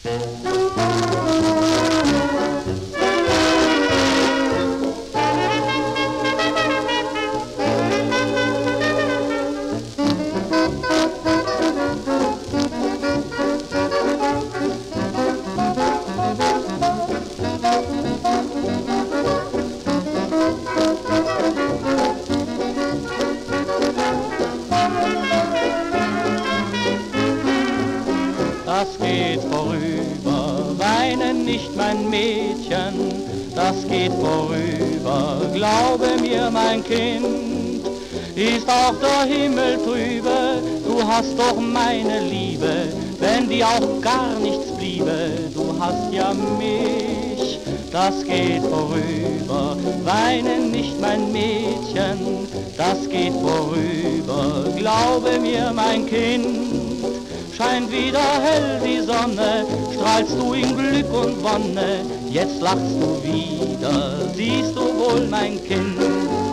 Das geht vorüber, weine nicht, mein Mädchen, das geht vorüber, glaube mir, mein Kind. Ist auch der Himmel trübe, du hast doch meine Liebe, wenn dir auch gar nichts bliebe, du hast ja mich. Das geht vorüber, weine nicht, mein Mädchen, das geht vorüber, glaube mir, mein Kind. Scheint wieder hell die Sonne, strahlst du in Glück und Wonne, jetzt lachst du wieder, siehst du wohl, mein Kind.